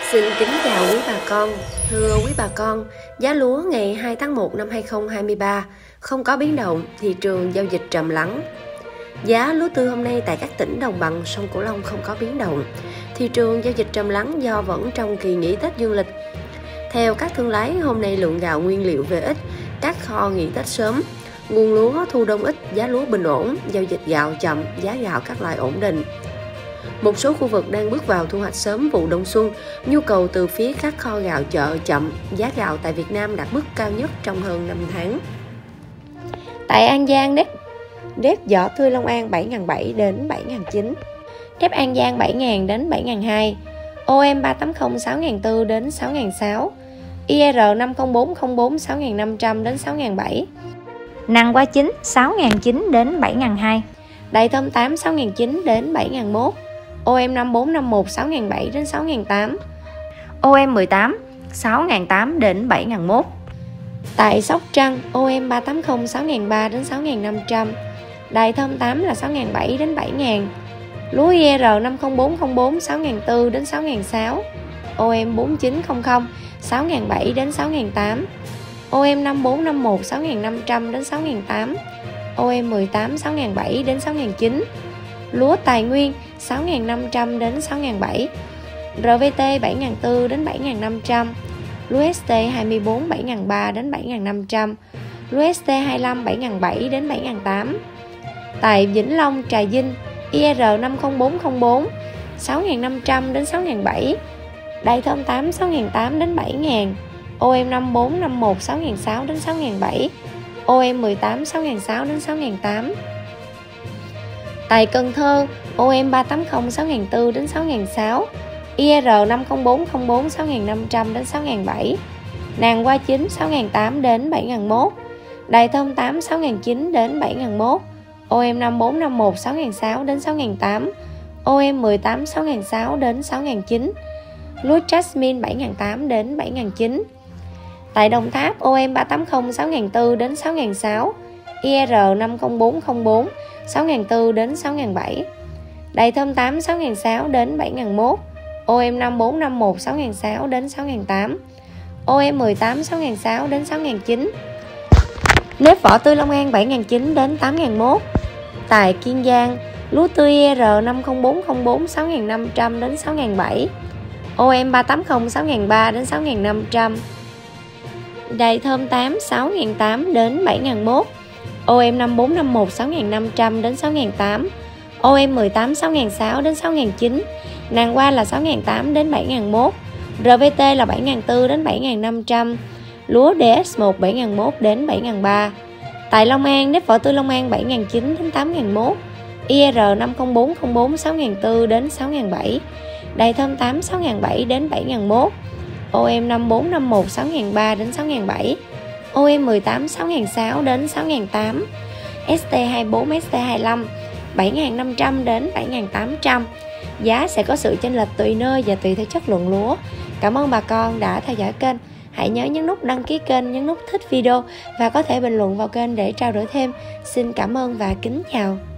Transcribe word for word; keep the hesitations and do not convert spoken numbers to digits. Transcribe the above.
Xin kính chào quý bà con. Thưa quý bà con, giá lúa ngày hai tháng một năm hai nghìn không trăm hai mươi ba không có biến động, thị trường giao dịch trầm lắng. Giá lúa tươi hôm nay tại các tỉnh đồng bằng sông Cửu Long không có biến động. Thị trường giao dịch trầm lắng do vẫn trong kỳ nghỉ Tết dương lịch. Theo các thương lái, hôm nay lượng gạo nguyên liệu về ít, các kho nghỉ Tết sớm. Nguồn lúa thu đông ít, giá lúa bình ổn, giao dịch gạo chậm, giá gạo các loại ổn định. Một số khu vực đang bước vào thu hoạch sớm vụ đông xuân, nhu cầu từ phía các kho gạo chợ chậm, giá gạo tại Việt Nam đạt mức cao nhất trong hơn năm tháng. Tại An Giang, nếp, nếp vỏ tươi Long An bảy nghìn bảy trăm đến bảy nghìn chín trăm, nếp An Giang bảy nghìn đến bảy nghìn hai trăm, O M ba tám không sáu nghìn bốn trăm đến sáu nghìn sáu trăm, I R năm không bốn không bốn sáu nghìn năm trăm đến sáu nghìn bảy trăm, Năng Quá chín sáu nghìn chín trăm đến bảy nghìn hai trăm, Đại Thơm tám sáu nghìn chín trăm đến bảy nghìn một trăm, O M năm bốn năm một sáu nghìn bảy trăm đến sáu nghìn tám trăm, O M mười tám sáu nghìn tám trăm đến bảy nghìn một trăm. Tại Sóc Trăng, O M ba tám không sáu nghìn ba trăm đến sáu nghìn năm trăm, Đại Thơm tám là sáu nghìn bảy trăm đến bảy nghìn, lúa I R năm không bốn không bốn sáu nghìn bốn trăm đến sáu nghìn sáu trăm, O M bốn chín không không sáu nghìn bảy trăm đến sáu nghìn tám trăm, O M năm bốn năm một sáu nghìn năm trăm đến sáu nghìn tám trăm, O M mười tám sáu nghìn bảy trăm đến sáu nghìn chín trăm, lúa Tài Nguyên sáu nghìn năm trăm đến sáu nghìn bảy trăm, R V T bảy nghìn bốn trăm đến bảy nghìn năm trăm, lúa S T hai mươi bốn bảy nghìn ba trăm đến bảy nghìn năm trăm, lúa S T hai mươi lăm bảy nghìn bảy trăm đến bảy nghìn tám trăm. Tại Vĩnh Long, Trà Vinh, I R năm không bốn không bốn sáu nghìn năm trăm đến sáu nghìn bảy trăm, Đại Thơm tám sáu nghìn tám trăm đến bảy nghìn, O M năm bốn năm một sáu nghìn sáu trăm đến sáu nghìn bảy trăm, O M mười tám sáu nghìn sáu trăm đến sáu nghìn tám trăm. Tại Cần Thơ, O M ba tám không sáu nghìn bốn trăm đến sáu nghìn sáu trăm, I R năm không bốn không bốn sáu nghìn năm trăm đến sáu nghìn bảy trăm, Nàng Qua chín sáu nghìn tám trăm đến bảy nghìn một trăm, Đại Thơm tám sáu nghìn chín trăm đến bảy nghìn một trăm, O M năm bốn năm một sáu nghìn sáu trăm đến sáu nghìn tám trăm, O M mười tám sáu nghìn sáu trăm đến sáu nghìn chín trăm, lúa Jasmine bảy nghìn tám trăm đến bảy nghìn chín trăm. Tại Đồng Tháp, O M ba tám không sáu nghìn bốn trăm đến sáu nghìn sáu trăm, I R năm không bốn không bốn sáu nghìn bốn trăm đến sáu nghìn bảy trăm, Đại Thơm tám sáu nghìn sáu trăm đến bảy nghìn một trăm, O M năm bốn năm một sáu nghìn sáu trăm đến sáu nghìn tám trăm, O M mười tám sáu nghìn sáu trăm đến sáu nghìn chín trăm. Nếp vỏ tươi Long An bảy nghìn chín trăm đến tám nghìn một trăm. Tại Kiên Giang, lúa tươi I R năm không bốn không bốn sáu nghìn năm trăm đến sáu nghìn bảy trăm, O M ba tám không sáu nghìn ba trăm đến sáu nghìn năm trăm, Đại Thơm tám sáu nghìn tám trăm đến bảy nghìn một trăm, O M năm bốn năm một sáu nghìn năm trăm đến sáu nghìn tám trăm, O M mười tám sáu nghìn sáu trăm đến sáu nghìn chín trăm, Nàng Qua là sáu nghìn tám trăm đến bảy nghìn một trăm, R V T là bảy nghìn bốn trăm đến bảy nghìn năm trăm, lúa D S một bảy nghìn một trăm đến bảy nghìn ba trăm. Tại Long An, nếp vỏ tươi Long An bảy nghìn chín trăm đến tám nghìn một trăm, I R năm không bốn không bốn sáu nghìn bốn trăm đến sáu nghìn bảy trăm, Đại Thơm tám sáu nghìn bảy trăm đến bảy nghìn một trăm, O M năm bốn năm một sáu nghìn ba trăm đến sáu nghìn bảy trăm, O M mười tám sáu nghìn sáu trăm đến sáu nghìn tám trăm, S T hai mươi bốn S T hai mươi lăm bảy nghìn năm trăm đến bảy nghìn tám trăm. Giá sẽ có sự chênh lệch tùy nơi và tùy theo chất lượng lúa. Cảm ơn bà con đã theo dõi kênh. Hãy nhớ nhấn nút đăng ký kênh, nhấn nút thích video và có thể bình luận vào kênh để trao đổi thêm. Xin cảm ơn và kính chào.